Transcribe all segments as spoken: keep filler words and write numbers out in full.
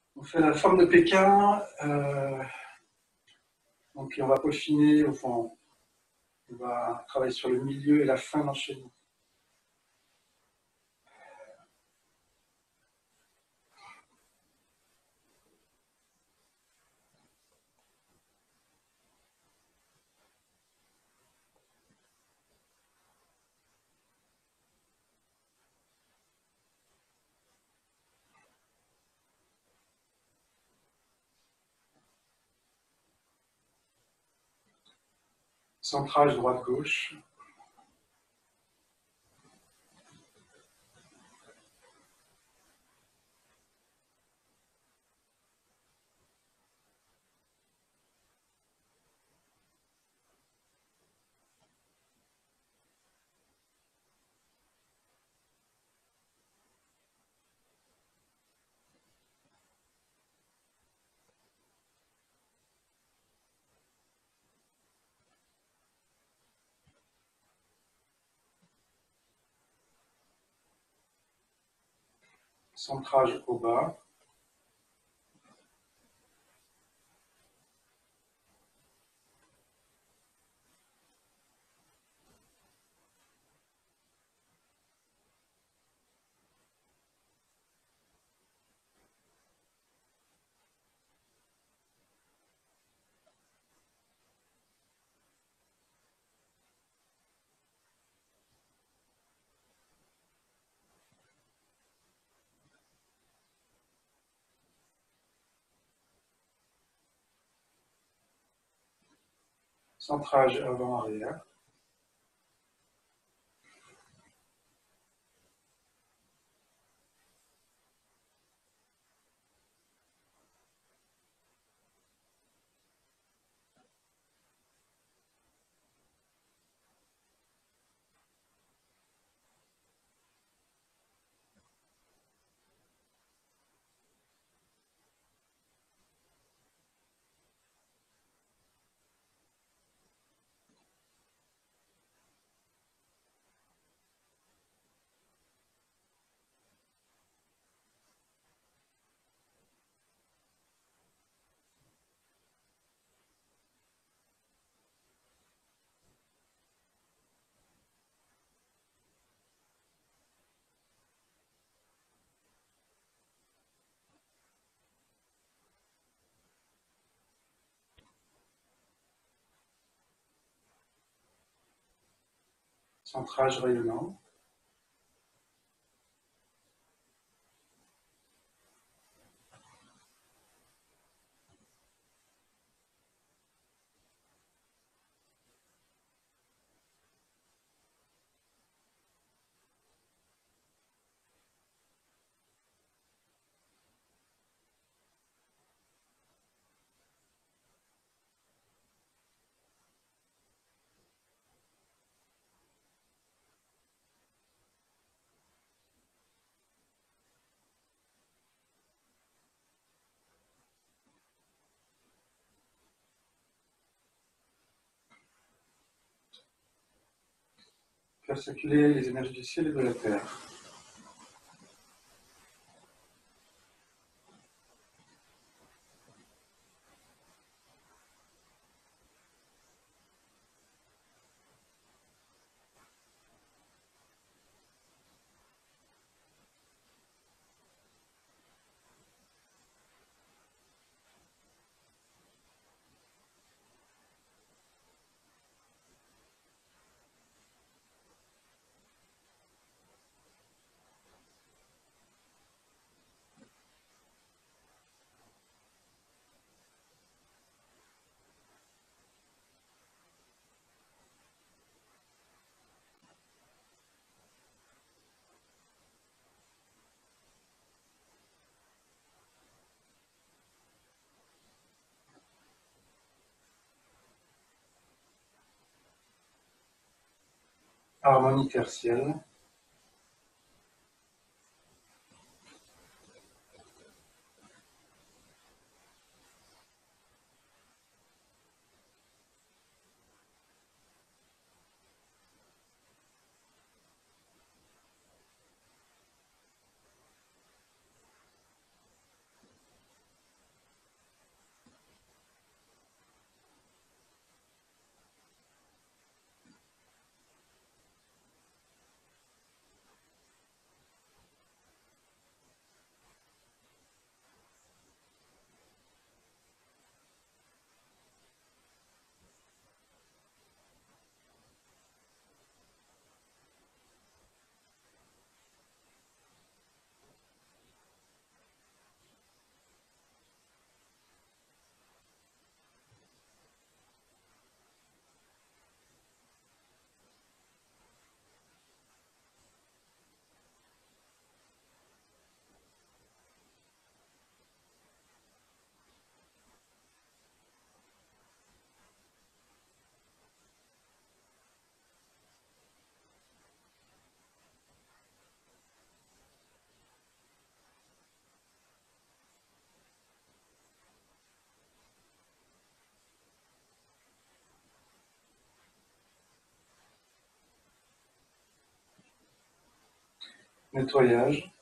On fait la forme de Pékin. Euh, donc on va peaufiner au fond. On va travailler sur le milieu et la fin d'enchaînement. Centrage droite-gauche. Centrage au bas. Centrage avant-arrière. Centrage rayonnant. Faire circuler les énergies du ciel et de la terre. Harmonie tertielle. nettoyage.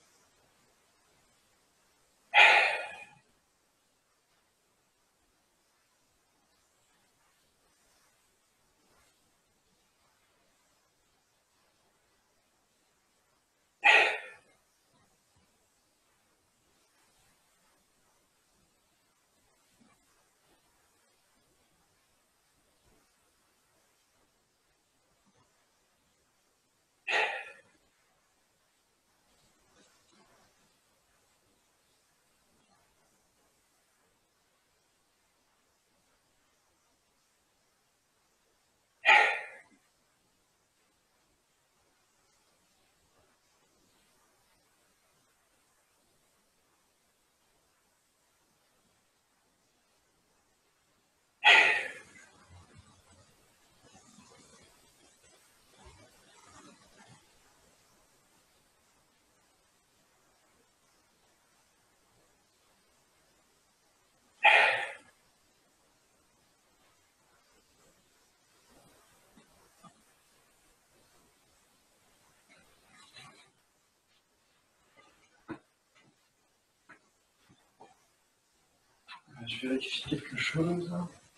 Je vérifie quelque chose.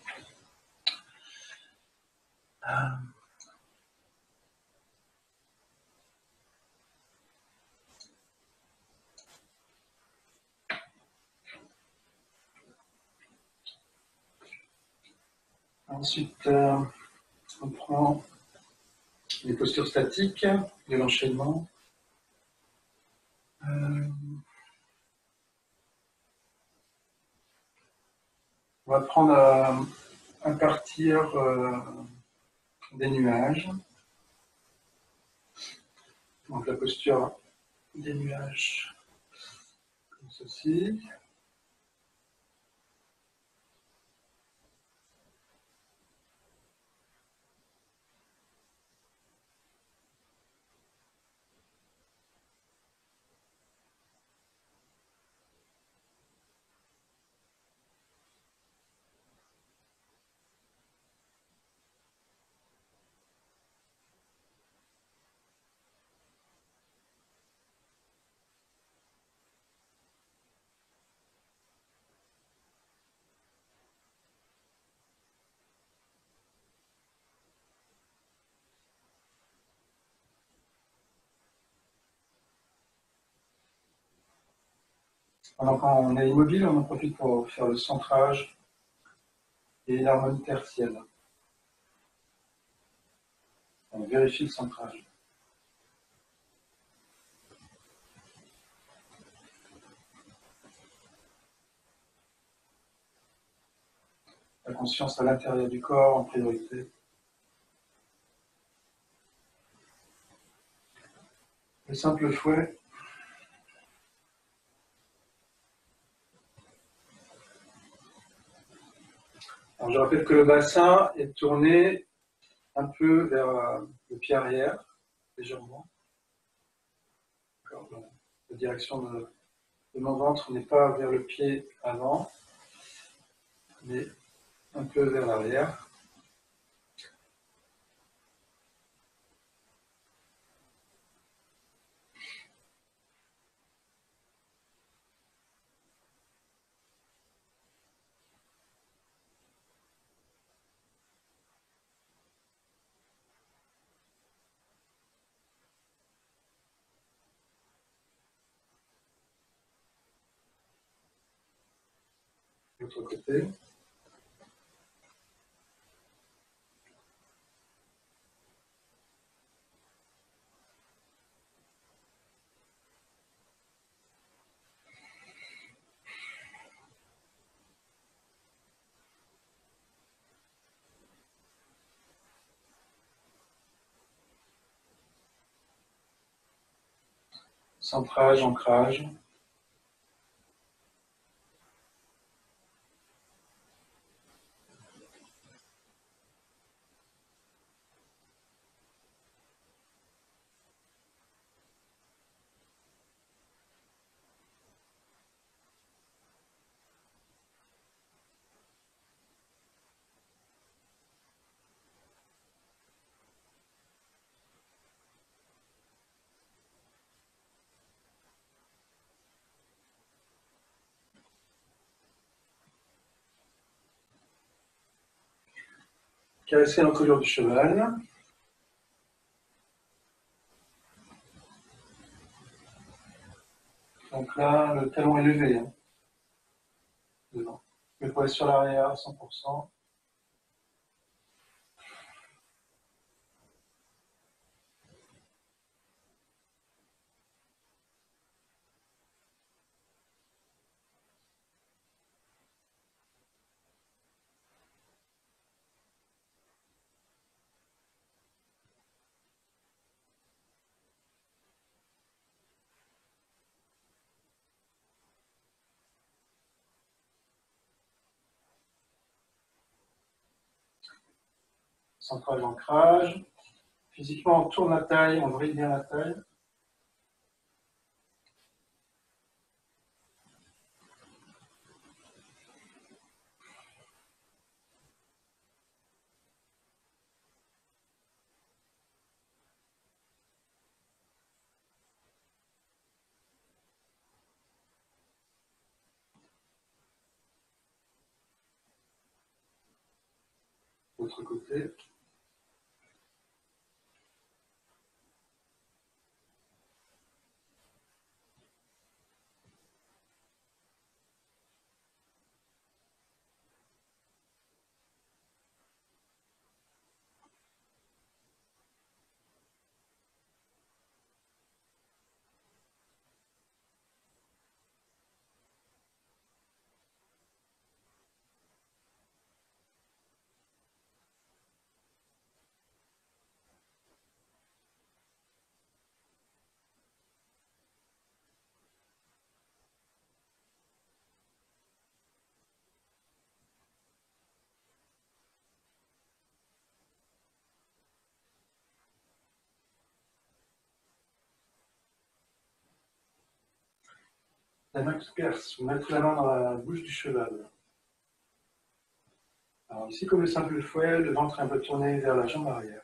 Euh, Ensuite, euh, on prend les postures statiques de l'enchaînement. Euh, on va prendre à, à partir euh, des nuages. Donc la posture des nuages, comme ceci. Pendant qu'on est immobile, on en profite pour faire le centrage et l'harmonie tertielle. On vérifie le centrage. La conscience à l'intérieur du corps en priorité. Le simple fouet. Alors je rappelle que le bassin est tourné un peu vers euh, le pied arrière, légèrement. La direction de, de mon ventre n'est pas vers le pied avant, mais un peu vers l'arrière. De l'autre côté. Centrage, ancrage. caresser l'encolure du cheval. Donc là, le talon est levé. Hein, devant. Le poids sur l'arrière à cent pour cent. Centrage d'ancrage. Physiquement, on tourne la taille, on brille bien la taille. L'autre côté. La main qui perce, vous mettez la main dans la bouche du cheval. Alors ici, comme le simple fouet, le ventre est un peu tourné vers la jambe arrière.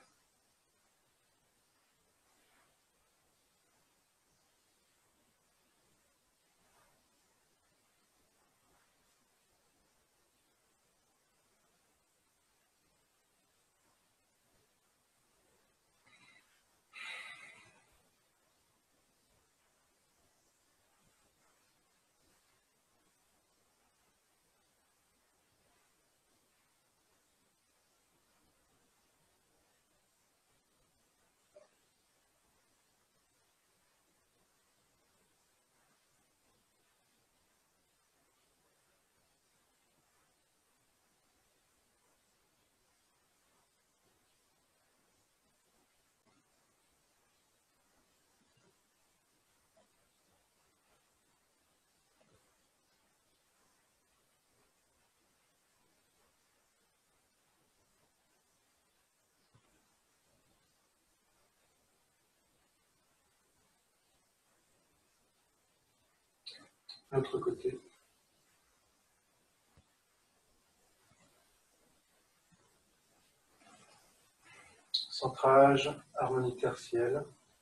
L'autre côté. Centrage, harmonie tertielle.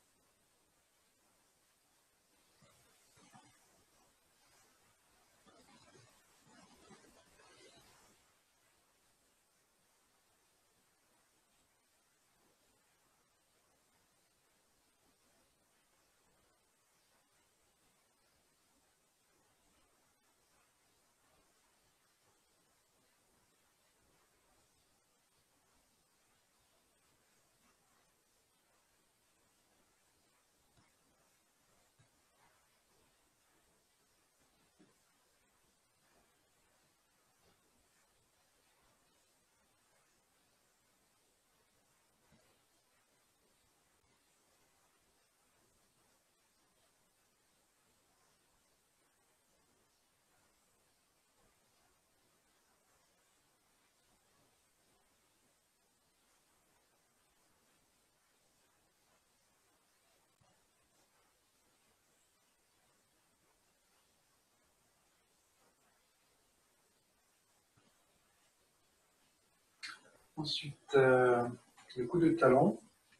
Ensuite, euh, le coup de talon.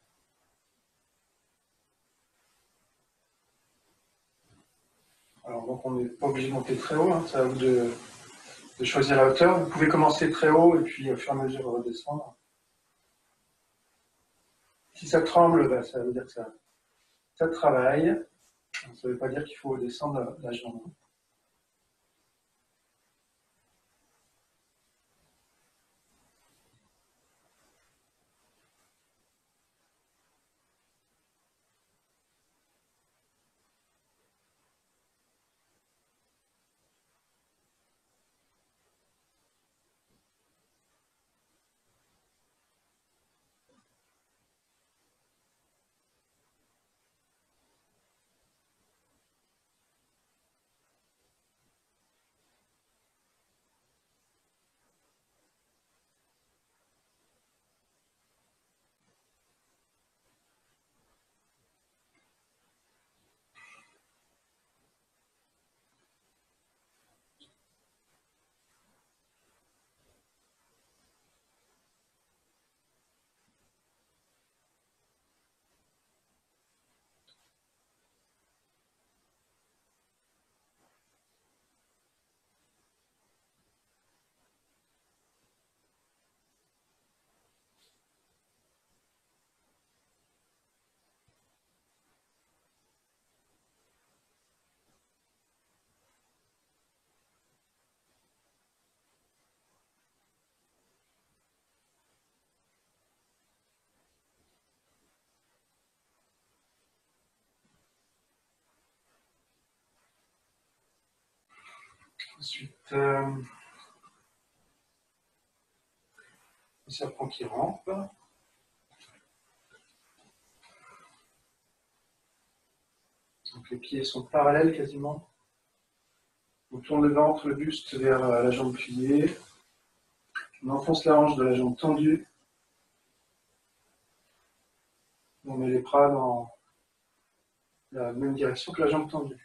Alors, donc, on n'est pas obligé de monter très haut, hein, c'est à vous de, de choisir la hauteur. Vous pouvez commencer très haut et puis, au fur et à mesure, redescendre. Si ça tremble, bah, ça veut dire que ça, ça travaille. Ça ne veut pas dire qu'il faut descendre la jambe. Ensuite, euh, le serpent qui rampe. Donc les pieds sont parallèles quasiment. On tourne le ventre, le buste vers la jambe pliée. On enfonce la hanche de la jambe tendue. On met les bras dans la même direction que la jambe tendue.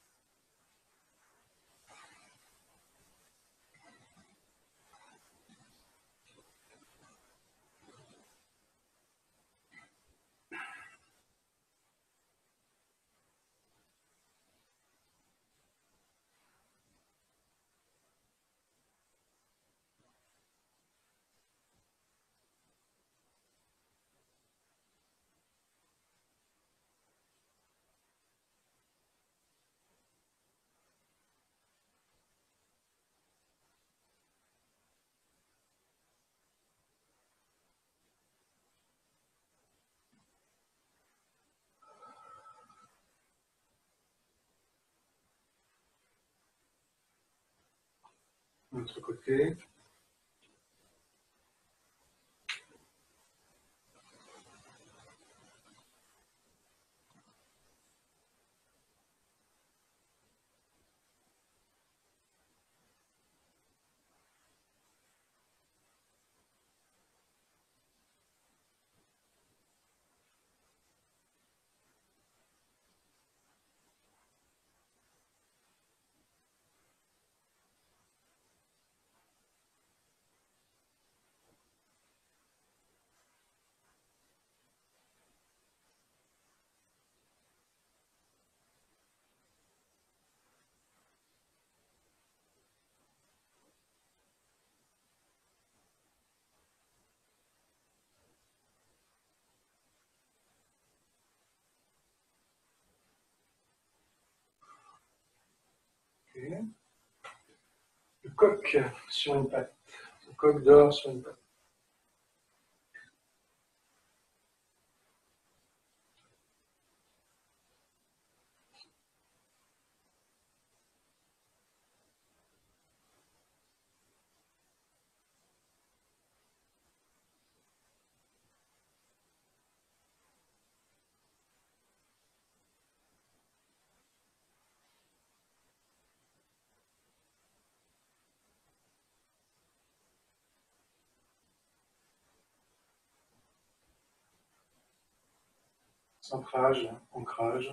De l'autre côté. Okay. Le coq sur une patte. Le coq dort sur une patte. Centrage, ancrage.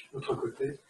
L'autre côté.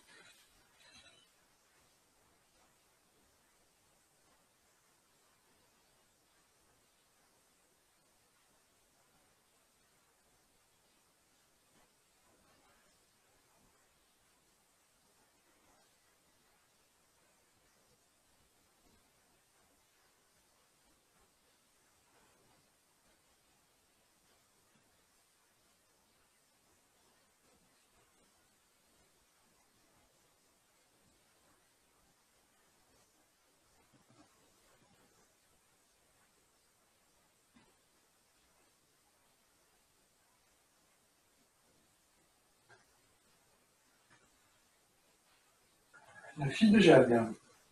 La fille de Jade.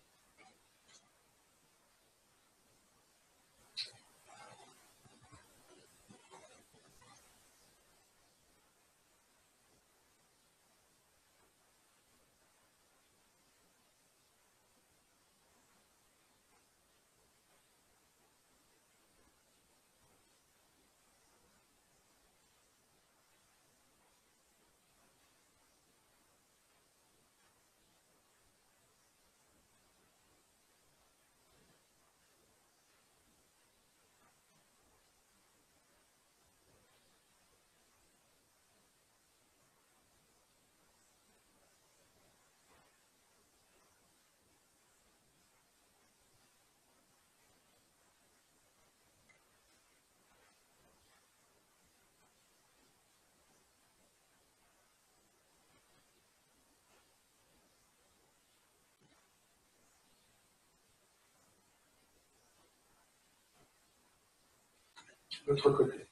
L'autre côté.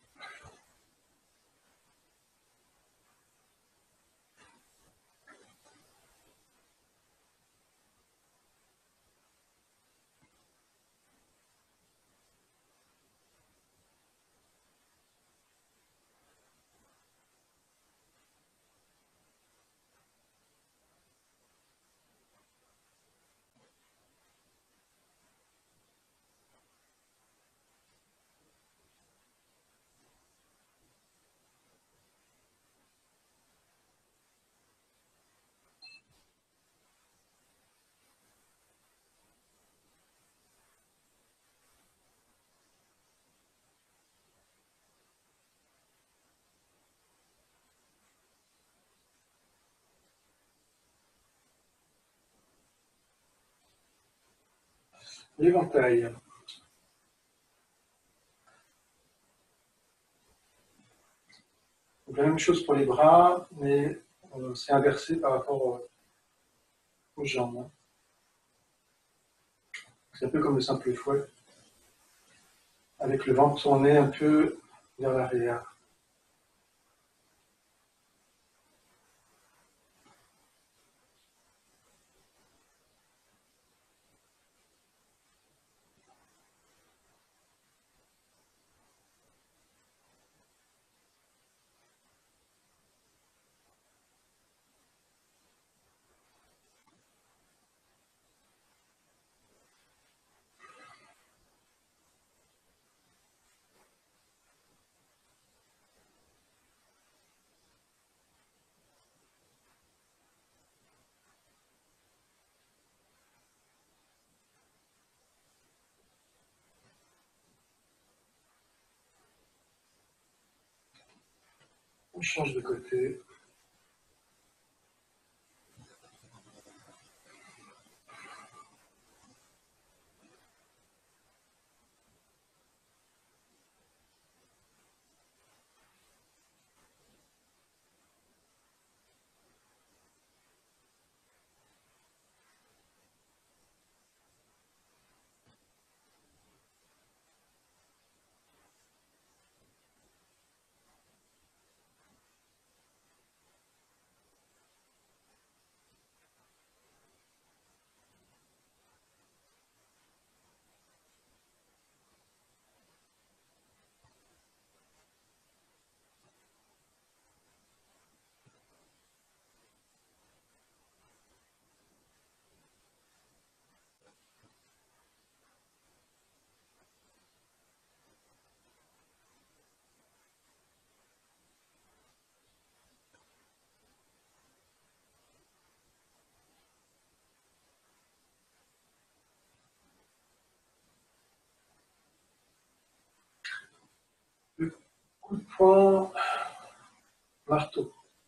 L'éventail. Donc, la même chose pour les bras, mais euh, c'est inversé par rapport euh, aux jambes. C'est un peu comme le simple fouet, avec le ventre tourné un peu vers l'arrière. On change de côté. Coup de poing, marteau.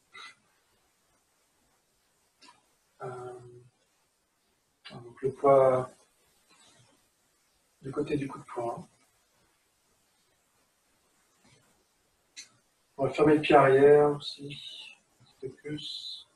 Euh, donc le poids du côté du coup de poing. On va fermer le pied arrière aussi, un petit peu plus.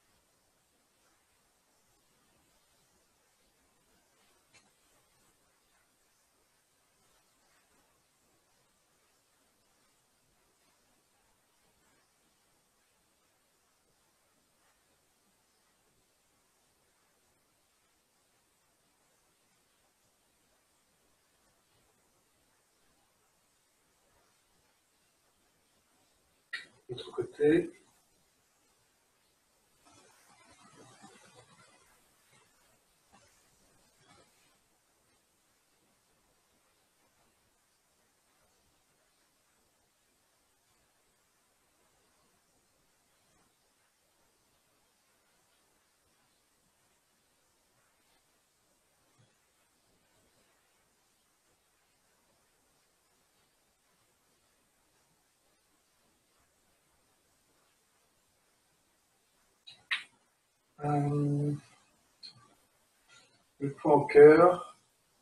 L'autre côté. Euh, le poids au cœur.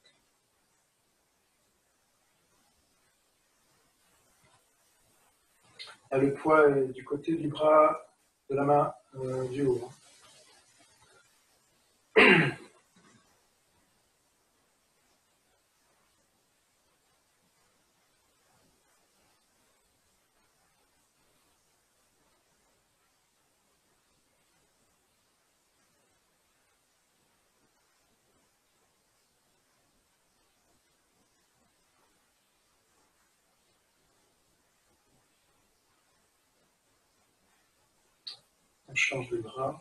Et le poids est du côté du bras, de la main euh, du haut. On change de bras.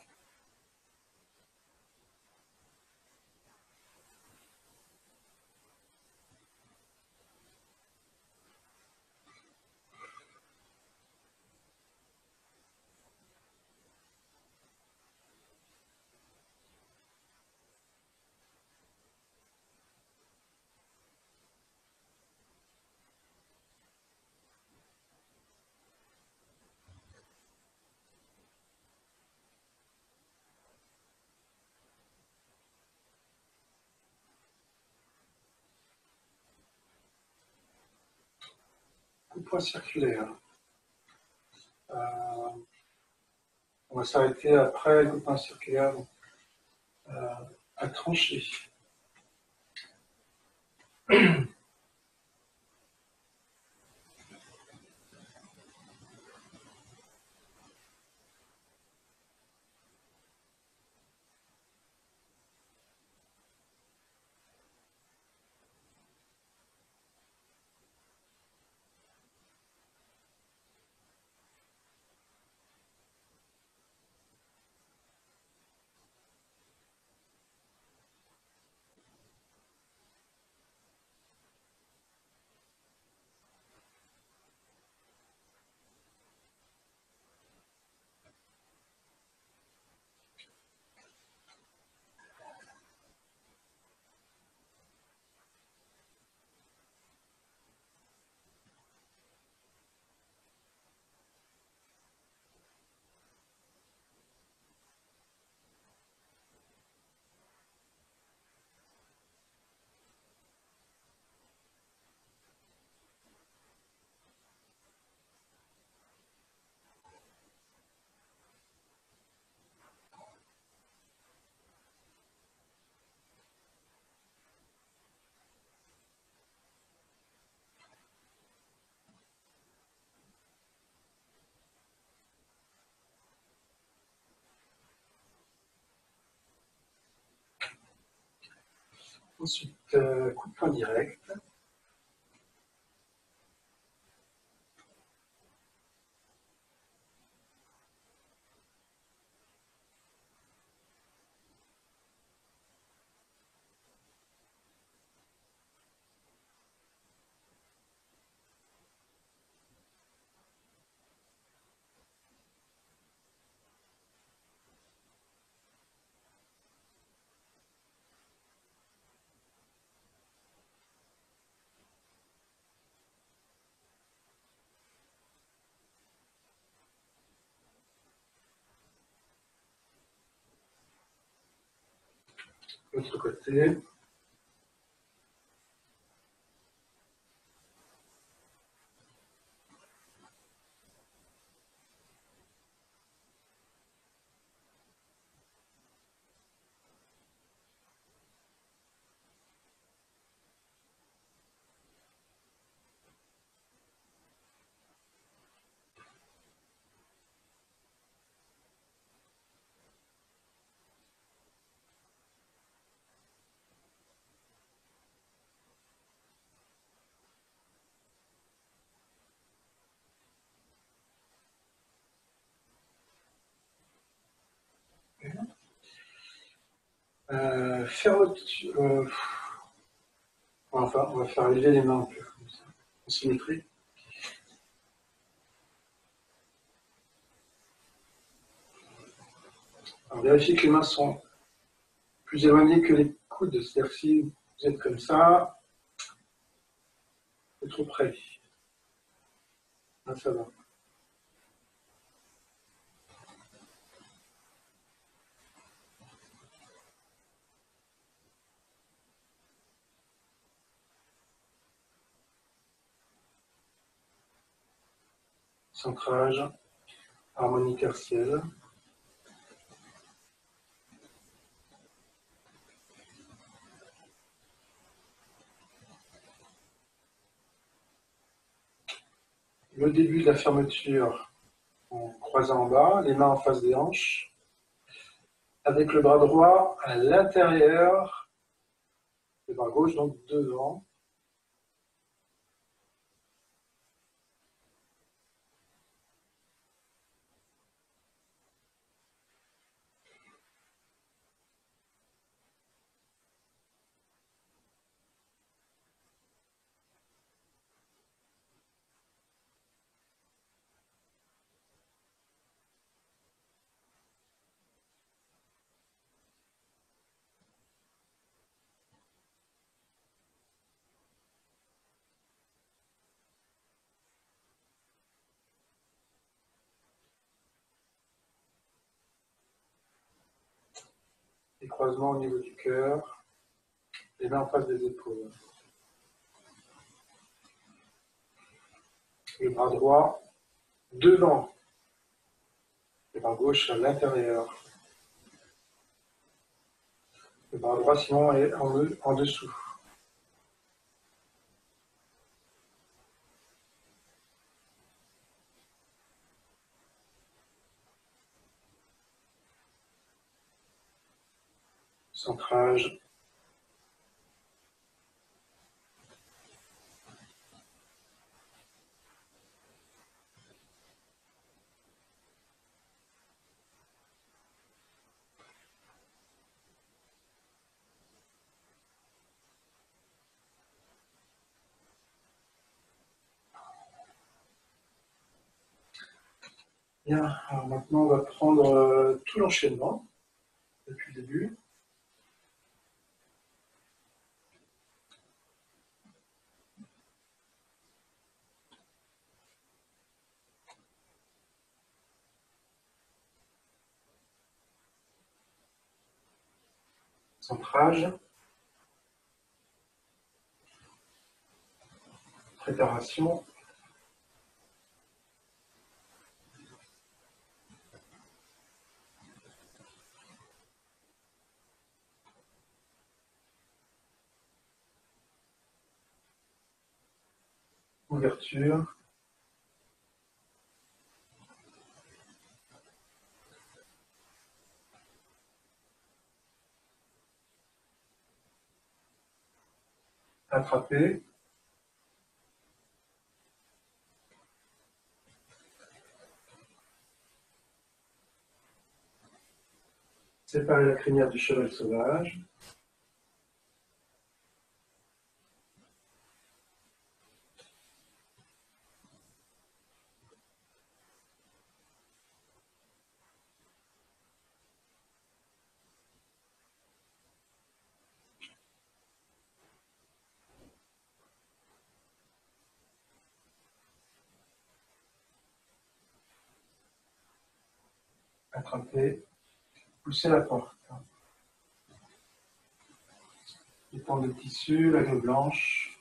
Coup de poing circulaire. Euh, on va s'arrêter après le coup de poing circulaire euh, à trancher. Ensuite, euh, coup de poing direct. L'autre côté. Euh, faire le... Euh, enfin, on va faire lever les mains un peu, comme ça, en symétrie. Alors, vérifiez que les mains sont plus éloignées que les coudes. C'est-à-dire que si vous êtes comme ça, c'est trop près. Là, ça va. Centrage, harmonie tertielle. Le début de la fermeture en croisant en bas, les mains en face des hanches, avec le bras droit à l'intérieur, le bras gauche donc devant. Les croisements au niveau du cœur, les mains en face des épaules. Le bras droit devant, le bras gauche à l'intérieur. Le bras droit sinon est en, en dessous. Centrage. Bien, alors maintenant on va prendre euh, tout l'enchaînement depuis le début. Centrage. Préparation. Ouverture. Attraper. Séparer la crinière du cheval sauvage. Attraper. Pousser la porte. Étendre le tissu, la grille blanche.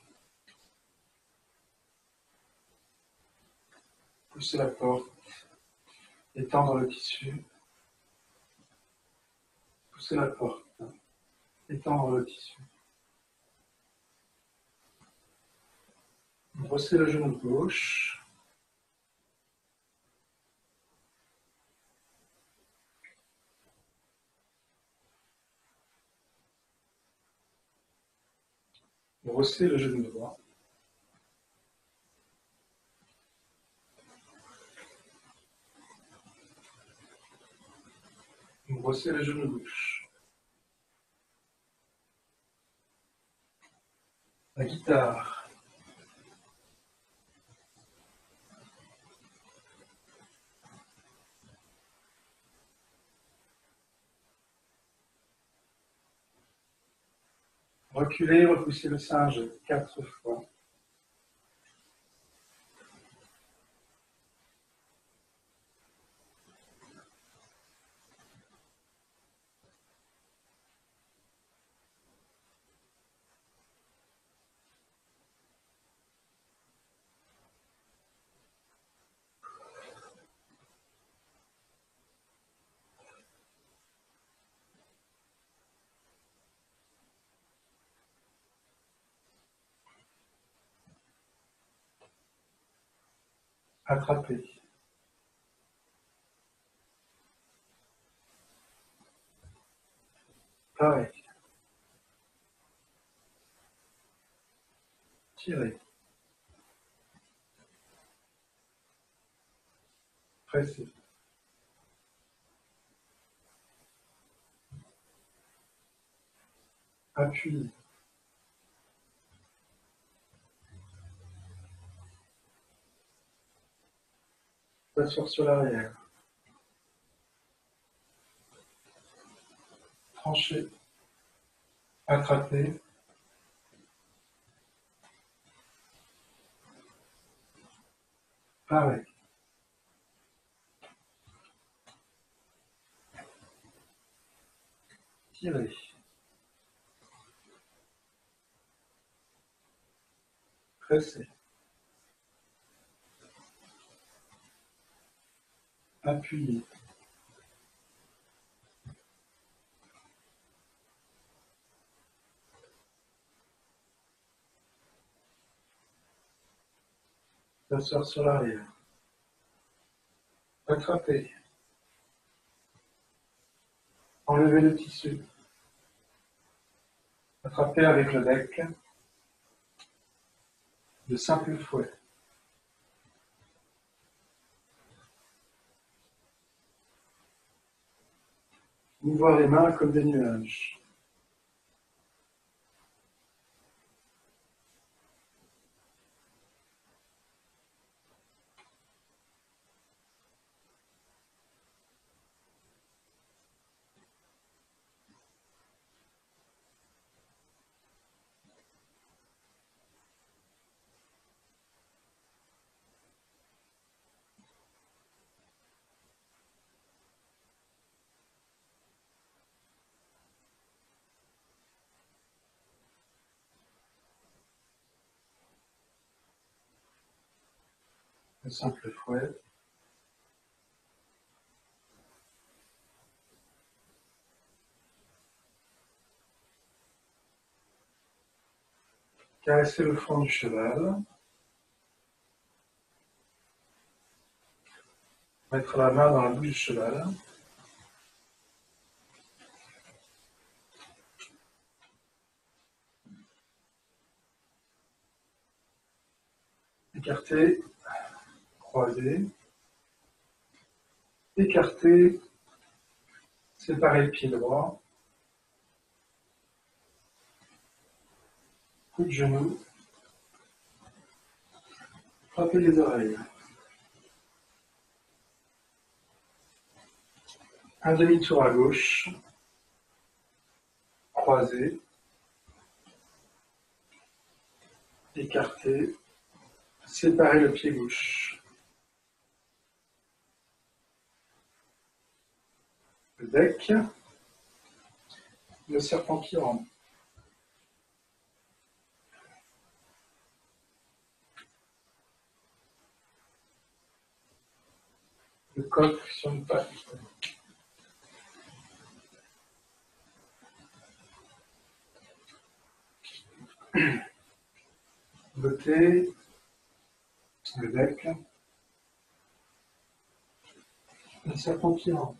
Pousser la porte. Étendre le tissu. Pousser la porte. Étendre le tissu. Brosser le genou gauche. Brosser le genou droit. Brosser le genou gauche. La guitare. Reculer, repousser le singe quatre fois. Attraper. Pareil. Tirer. Presser. Appuyer. S'asseoir sur l'arrière. Trancher. Attraper. Pareil. Tirer. Presser. Appuyer. S'asseoir sur l'arrière. Attraper. Enlever le tissu. Attraper avec le bec. De simples fouets. Mouvoir les mains comme des nuages. De simples fouets. Caresser le front du cheval. Mettre la main dans la bouche du cheval. Écarter, croiser. Écarter, séparer le pied droit. Coup de genou. Frapper les oreilles. Un demi-tour à gauche. Croiser. Écarter. Séparer le pied gauche. Le bec. Le serpent qui rentre. le coq sur une patte. Beauté, le bec, le serpent qui rentre.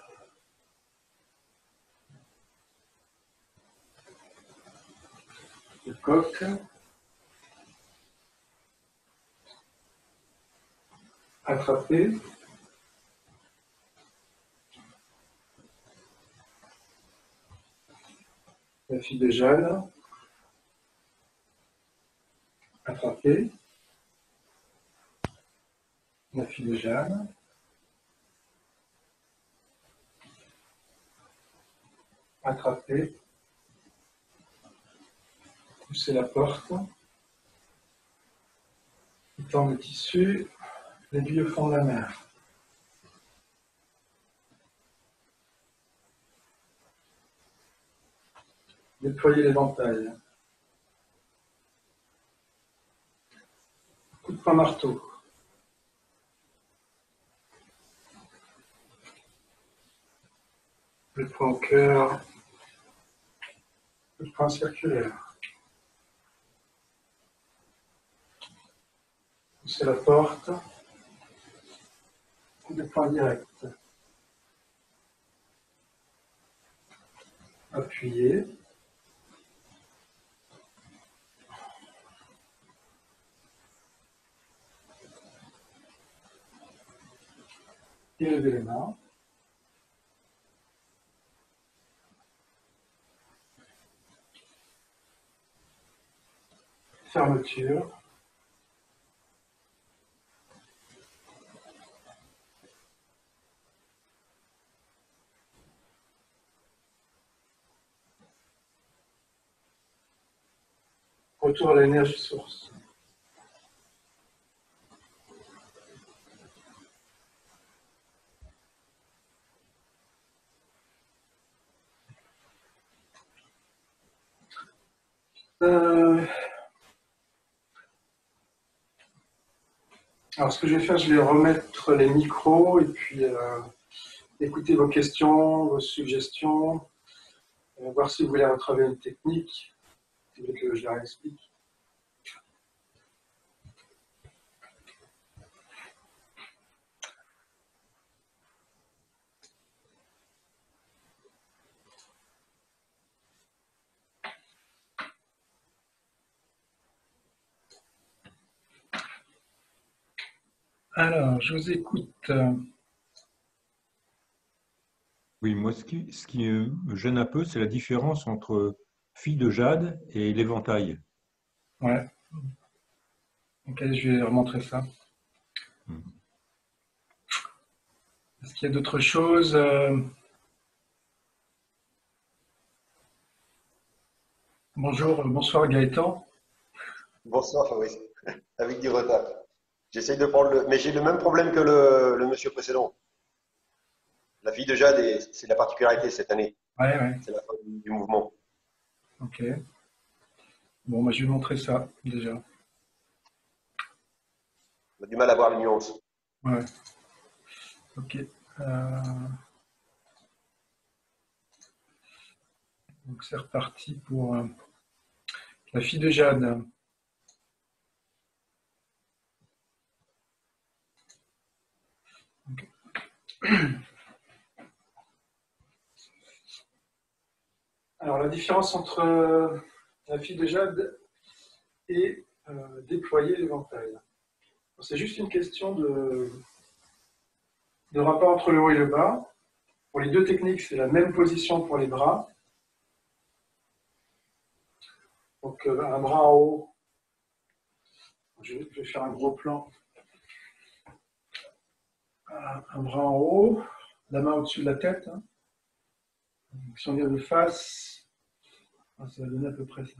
Le coq, attrapé, la fille de Jade, attrapé, la fille de Jade, attrapé, pousser la porte, étendre le tissu, l'aiguille au fond de la mer. Déployer l'éventail. Coup de poing marteau. Le point au cœur. Le point circulaire. Pousser la porte. Coup de poing direct. Appuyer. Et lever les mains. Fermeture. Retour à l'énergie source. Euh... Alors, ce que je vais faire, je vais remettre les micros et puis euh, écouter vos questions, vos suggestions, euh, voir si vous voulez retravailler une technique, si vous voulez que je la réexplique. Alors, je vous écoute. Oui, moi, ce qui, ce qui me gêne un peu, c'est la différence entre fille de jade et l'éventail. Ouais. Ok, je vais remontrer ça. Hmm. Est-ce qu'il y a d'autres choses? euh... Bonjour, bonsoir Gaëtan. Bonsoir Fabrice, avec du retard. J'essaye de prendre le. Mais j'ai le même problème que le, le monsieur précédent. La fille de Jade, est- c'est la particularité cette année. Ouais, ouais. C'est la fin du, du mouvement. Ok. Bon, bah, je vais montrer ça déjà. On a du mal à voir les nuances. Ouais. Ok. Euh... Donc c'est reparti pour euh, la fille de Jade. Okay. Alors la différence entre euh, la fille de Jade et euh, déployer l'éventail. C'est juste une question de, de rapport entre le haut et le bas. Pour les deux techniques, c'est la même position pour les bras. Donc euh, un bras en haut. Je vais, je vais faire un gros plan. Un bras en haut, la main au-dessus de la tête. Hein. Si on vient de face, ça va donner à peu près ça.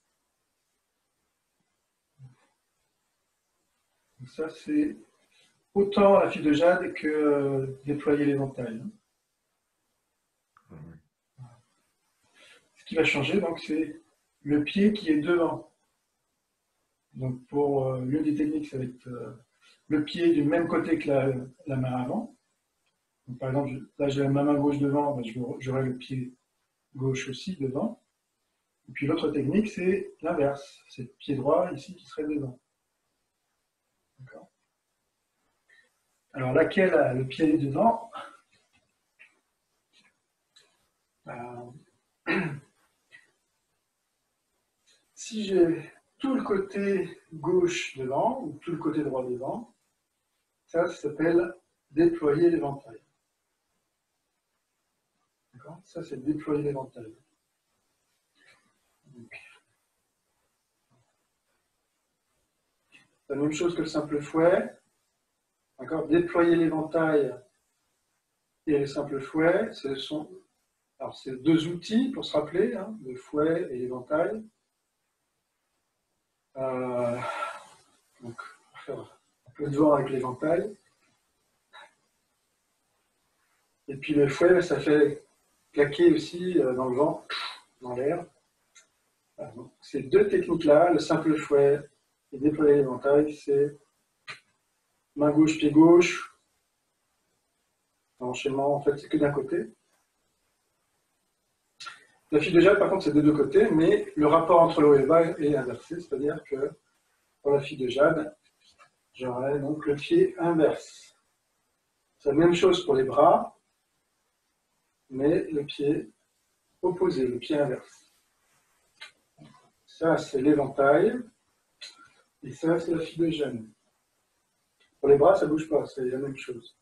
Donc ça, c'est autant la fille de Jade que euh, déployer l'éventail. Ce qui va changer, donc, c'est le pied qui est devant. Donc, pour euh, l'une des techniques, ça va être euh, le pied du même côté que la, la main avant. Donc, par exemple, là j'ai ma main gauche devant, ben, j'aurai le pied gauche aussi devant. Et puis l'autre technique, c'est l'inverse. C'est le pied droit ici qui serait devant. D'accord. Alors laquelle a le pied devant? euh, Si j'ai tout le côté gauche devant, ou tout le côté droit devant, ça, ça s'appelle déployer l'éventail. D'accord. Ça, c'est déployer l'éventail. La même chose que le simple fouet. D'accord. Déployer l'éventail et le simple fouet, ce sont alors c'est deux outils pour se rappeler, hein, le fouet et l'éventail. Euh, donc, on va faire un peu de vent avec l'éventail. Et puis le fouet, ça fait claquer aussi dans le vent, dans l'air. Ces deux techniques-là, le simple fouet et déployer l'éventail, c'est main gauche, pied gauche. L'enchaînement, en fait, c'est que d'un côté. La fille de jade, par contre, c'est de deux côtés, mais le rapport entre le haut et le bas est inversé, c'est-à-dire que pour la fille de jade, j'aurai donc le pied inverse. C'est la même chose pour les bras, mais le pied opposé, le pied inverse. Ça, c'est l'éventail, et ça, c'est la fille de jade. Pour les bras, ça ne bouge pas, c'est la même chose.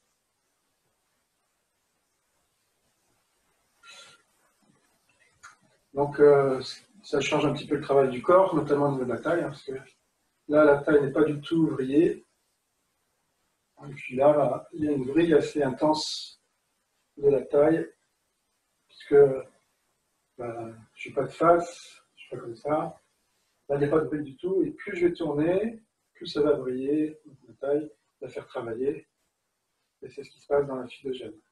Donc, euh, ça change un petit peu le travail du corps, notamment au niveau de la taille, hein, parce que là, la taille n'est pas du tout vrillée. Et puis là, là, il y a une vrille assez intense de la taille, puisque bah, je n'ai pas de face, je ne suis pas comme ça. Là, il n'y a pas de vrille du tout, et plus je vais tourner, plus ça va vriller, la taille va faire travailler. Et c'est ce qui se passe dans la fille de jade.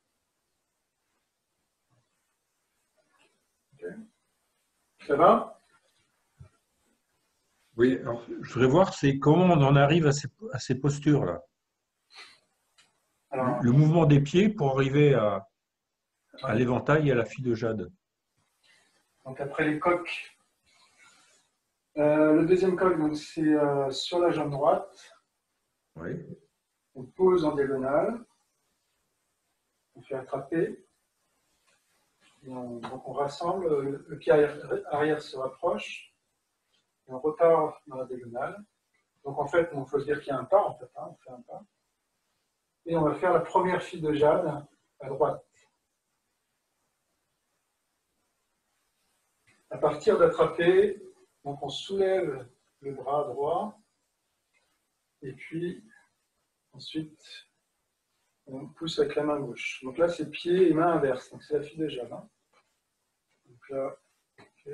Okay. Ça va? Oui, alors, je voudrais voir c'est comment on en arrive à ces, à ces postures-là. Alors, le mouvement des pieds pour arriver à, à l'éventail et à la fille de jade. Donc après les coques, euh, le deuxième coq, c'est euh, sur la jambe droite. Oui. On pose en diagonale. On fait attraper. Et on, donc on rassemble, le, le pied arrière, arrière se rapproche. Et on repart dans la diagonale. Donc en fait, il faut se dire qu'il y a un pas, en fait, hein, on fait un pas. Et on va faire la première fille de jade à droite. À partir d'attraper, donc on soulève le bras droit. Et puis, ensuite, on pousse avec la main gauche. Donc là, c'est pied et main inverse. Donc c'est la fille de jade. Hein. Donc là, ok.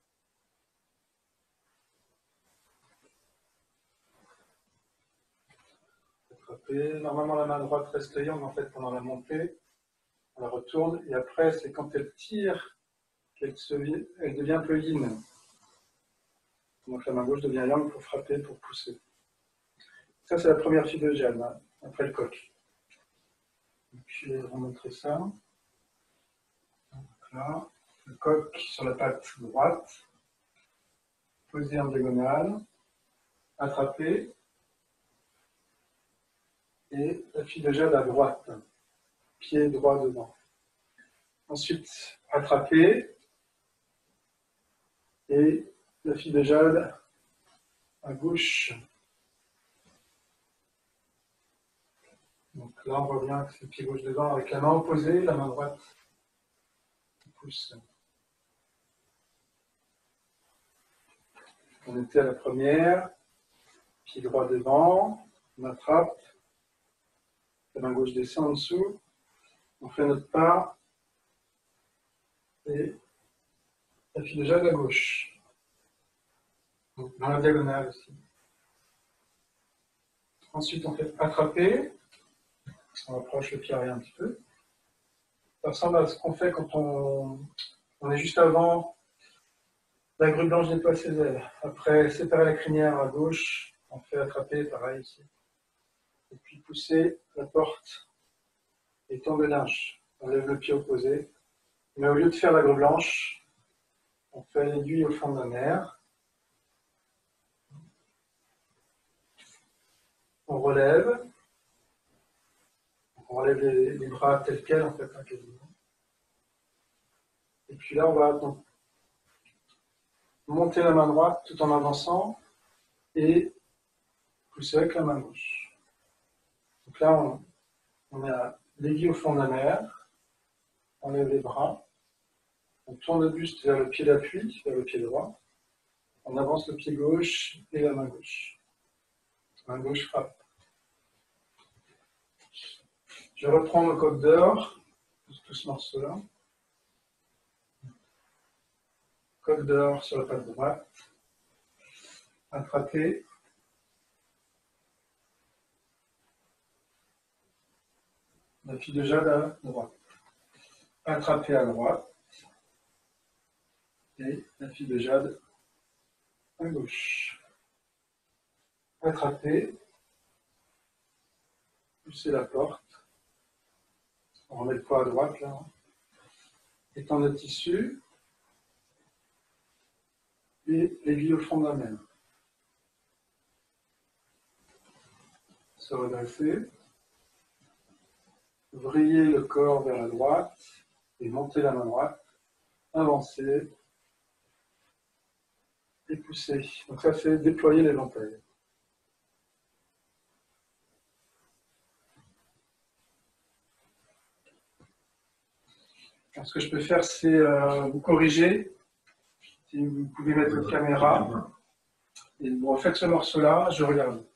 Attraper. Normalement, la main droite reste liée, en fait, pendant la montée. On la retourne. Et après, c'est quand elle tire qu'elle se... elle devient un peu yin. Donc la main gauche devient yang pour frapper, pour pousser. Ça, c'est la première fille de jade, hein, après le coq. Je vais remontrer ça. Donc là, le coq sur la patte droite, posé en diagonale, attrapé, et la fille de jade à droite, pied droit devant. Ensuite, attrapé, et la fille de jade à gauche. Donc là, on voit bien que c'est le pied gauche devant avec la main opposée, la main droite qui pousse. On était à la première, pied droit devant, on attrape, la main gauche descend en dessous, on fait notre pas, et la fille de jade à gauche. Donc, dans la diagonale aussi. Ensuite, on fait attraper. On approche le pied arrière un petit peu. Ça ressemble à ce qu'on fait quand on, on est juste avant la grue blanche déploie ses ailes. Après, séparer la crinière à gauche, on fait attraper, pareil ici. Et puis pousser la porte et tombe linge. On lève le pied opposé. Mais au lieu de faire la grue blanche, on fait l'aiguille au fond de la mer. On relève. On relève les, les bras tels quels, en fait, hein, quasiment. Et puis là, on va donc monter la main droite tout en avançant et pousser avec la main gauche. Donc là, on, on a l'aiguille au fond de la mer. On lève les bras. On tourne le buste vers le pied d'appui, vers le pied droit. On avance le pied gauche et la main gauche. La main gauche frappe. Je reprends le coq d'or, tout ce morceau-là. Coq d'or sur la patte droite. Attraper. La fille de jade à droite. Attraper à droite. Et la fille de jade à gauche. Attraper. Pousser la porte. On remet le poids à droite là. Étendre le tissu. Et l'aiguille au fond de la main. Se redresser. Vriller le corps vers la droite et monter la main droite. Avancer. Et pousser. Donc ça fait déployer l'éventail. Alors, ce que je peux faire, c'est euh, vous corriger. Si vous pouvez mettre votre caméra. Et vous refaites ce morceau-là, je regarde.